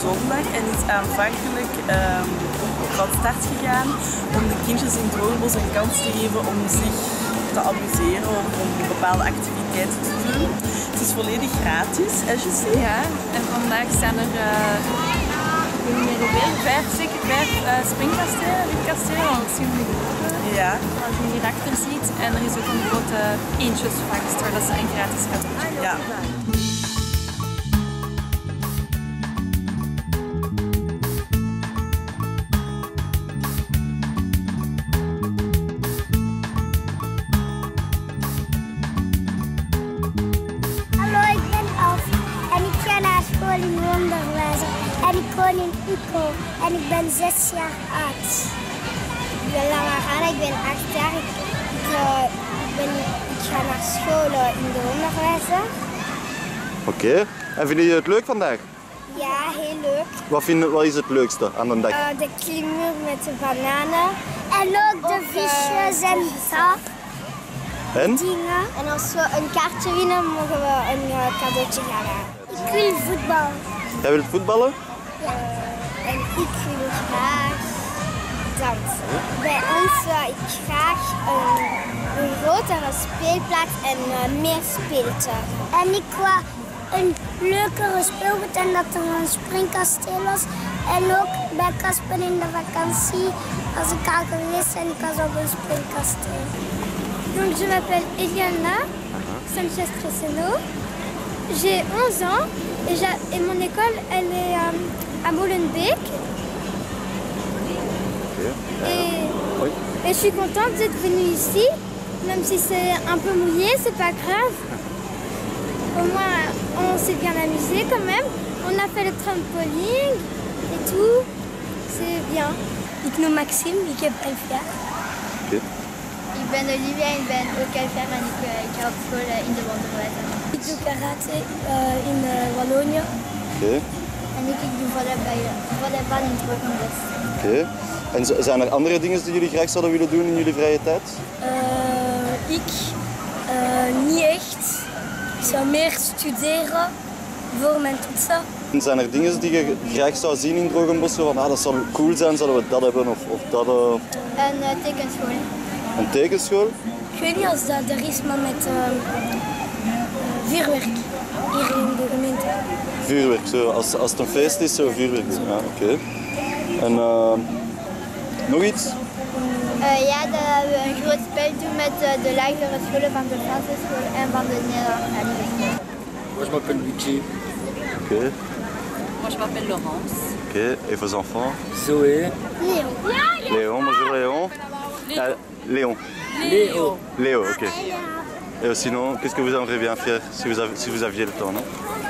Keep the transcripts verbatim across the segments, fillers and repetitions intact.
zondag en is aanvankelijk um, van start gegaan om de kindjes in Drogenbos een kans te geven om zich te amuseren of om bepaalde activiteiten te doen. Het is volledig gratis, als je ziet. Ja, en vandaag zijn er uh, vijf, zeker vijf uh, springkastelen, ritkastelen, want dat zien we nu ja. Als je hierachter ziet. En er is ook een grote eendjesvangst waar dat ze een gratis cadeautje krijgen. Ja. In onderwijzer en ik woon in Uco en ik ben zes jaar oud. Ik ben Lara Rana, ik ben acht jaar. Ik, ik, uh, ben, ik ga naar school uh, in de onderwijzer. Oké, okay. En vinden jullie het leuk vandaag? Ja, heel leuk. Wat, vind, wat is het leukste aan de dag? Uh, de klimmuur met de bananen en ook de ook, visjes uh, en dat. En? Dingen. En als we een kaartje winnen, mogen we een uh, cadeautje gaan halen. Ik wil voetbal. Jij wilt voetballen? Ja. En ik wil graag dansen. Bij ons zou ik graag een, een grotere speelplaats en uh, meer speeltuigen. En ik wou een leukere speelgoed en dat er een springkasteel was. En ook bij Kasper in de vakantie, als ik al geweest ben, ik was op een springkasteel. Donc je m'appelle Eliana Sanchez-Cresceno. J'ai onze ans et, et mon école elle est euh, à Molenbeek. Okay. Et, oui. et je suis contente d'être venue ici, même si c'est un peu mouillé, c'est pas grave. Au moins on s'est bien amusé quand même. On a fait le trampoline et tout, c'est bien. Ik noem Maxime, ik heb elf jaar. Okay. Ik ben Olivia en ik ben ook elf jaar en ik, uh, ik ga op school uh, in de wonderwijzer. Ik doe karate uh, in uh, Wallonië. Oké. Okay. En ik, ik doe volleybal in Drogenbos. Oké. Okay. En zijn er andere dingen die jullie graag zouden willen doen in jullie vrije tijd? Uh, ik? Uh, niet echt. Ik zou meer studeren voor mijn toetsen. En zijn er dingen die je graag zou zien in Drogenbos? Van, ah, dat zou cool zijn, zouden we dat hebben of, of dat... Uh... Een uh, tekenschool. Een tekenschool? Ik weet niet als dat er is, maar met uh, vuurwerk hier in de gemeente. Vuurwerk, zo. Als, als het een feest is, zo vuurwerk. Ja, oké. Okay. En uh, nog iets? Uh, ja, dat we een groot spel doen met uh, de lagere scholen van de Franse school en van de Nederlandse school. Moi je m'appelle Luigi. Ok. Moi je m'appelle Laurence. Ok, et vos enfants? Zoé. Léon. Léon, bonjour Léon. Léon. Ah, Léon. Léo. Léo, ok. Et sinon, qu'est-ce que vous aimeriez bien faire si vous, avez, si vous aviez le temps, non?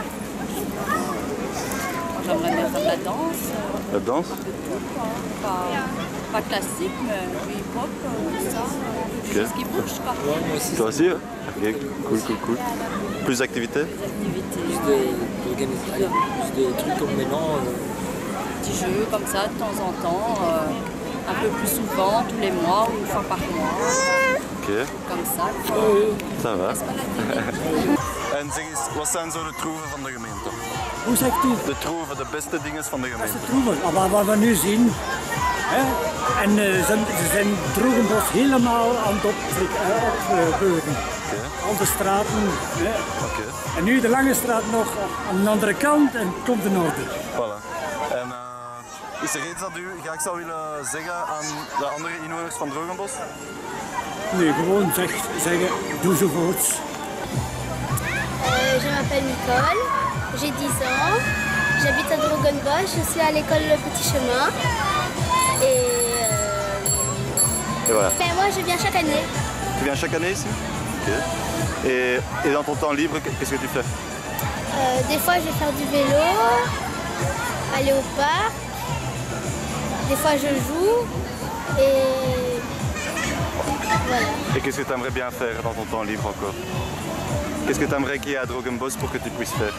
J'aimerais bien faire de la danse. La danse? Pas, pas classique, mais hip-hop, ça. Des okay. choses qui bougent, quoi. Ouais, moi aussi. Toi aussi? Ok, cool, cool, cool. Plus d'activités? Activités. Plus de, plus de trucs comme maintenant. Euh... Petits jeux comme ça, de temps en temps. Euh, un peu plus souvent, tous les mois ou une fois par mois. Ok. Comme ça. Ça va. En zeg eens, wat zijn zo de troeven van de gemeente? Hoe zegt u? De troeven, de beste dingen van de gemeente. De troeven, wat, wat we nu zien. Hè? En uh, ze, ze zijn Drogenbos helemaal aan het opbeuren. Okay. Al de straten. Hè? Okay. En nu de Lange Straat nog aan de andere kant en het komt in orde. Voilà. En uh, is er iets dat u graag zou willen zeggen aan de andere inwoners van Drogenbos? Nee, gewoon zeg, zeggen, doe zo voorts. Euh, je m'appelle Nicole, j'ai dix ans, j'habite à Drogenbos, je suis à l'école Le Petit Chemin et, euh... et voilà. Ben, moi je viens chaque année. Tu viens chaque année ici? Ok. Et, et dans ton temps libre, qu'est-ce que tu fais? euh, Des fois je vais faire du vélo, aller au parc, des fois je joue et voilà. Et qu'est-ce que tu aimerais bien faire dans ton temps libre encore? Qu'est-ce que tu aimerais qu'il y ait à Drogenbos pour que tu puisses faire?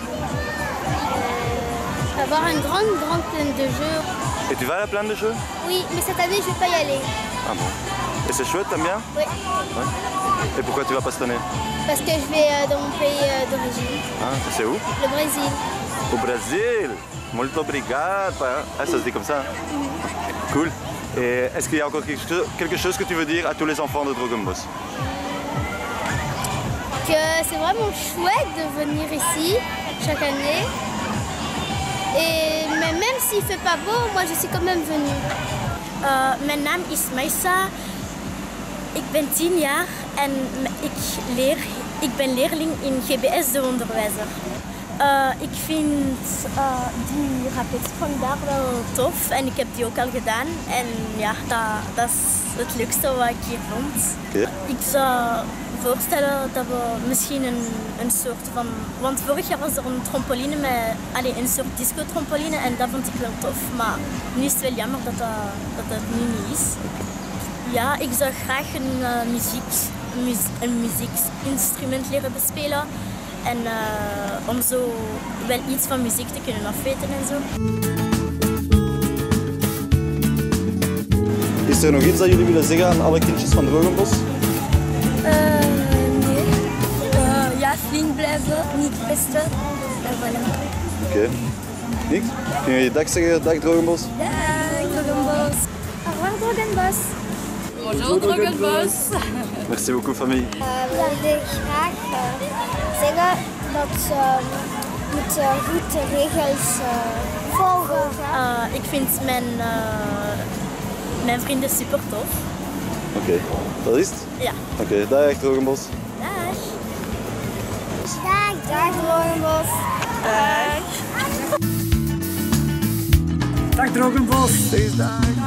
euh, Avoir une grande, grande plaine de jeux. Et tu vas à la plaine de jeux? Oui, mais cette année je ne vais pas y aller. Ah bon? Et c'est chouette, t'aimes bien? Oui. Ouais. Et pourquoi tu vas pas cette année? Parce que je vais euh, dans mon pays euh, d'origine. Ah, c'est où? Le Brésil. Au Brésil. Muito obrigado. Ah, ça se dit comme ça. Cool. Et est-ce qu'il y a encore quelque chose que tu veux dire à tous les enfants de Drogenbos? Que c'est vraiment chouette de venir ici chaque année. Et mais même s'il ne fait pas beau, moi je suis quand même venue. Uh, mijn naam is Maisa. Ik ben tien jaar en ik, leer, ik ben leerling in G B S de onderwijzer. Uh, ik vind uh, die rapet vandaag wel tof en ik heb die ook al gedaan. En ja, dat, dat is het leukste wat ik hier vond. Ja. Ik zou voorstellen dat we misschien een, een soort van... Want vorig jaar was er een trampoline met allez, een soort disco-trampoline en dat vond ik wel tof. Maar nu is het wel jammer dat dat, dat, dat nu niet is. Ja, ik zou graag een, uh, muziek, mu een muziekinstrument leren bespelen. En uh, om zo wel iets van muziek te kunnen afweten en zo. Is er nog iets dat jullie willen zeggen aan alle kindjes van Drogenbos? Uh, nee. Uh, ja, flink blijven, niet pesten. En voilà. Oké. Okay. Niks? Kun je je dag zeggen? Dag Drogenbos? Dag Drogenbos. Au revoir Drogenbos. Bonjour Drogenbos. Merci beaucoup familie. Uh, we wilden graag uh, zeggen dat ze uh, moeten goed de regels uh, volgen. Uh, ik vind mijn, uh, mijn vrienden super tof. Oké, okay. Dat is het? Ja. Oké, okay. Dag Drogenbos. Dag. Dag, dag Drogenbos. Dag. Dag Drogenbos. Dag.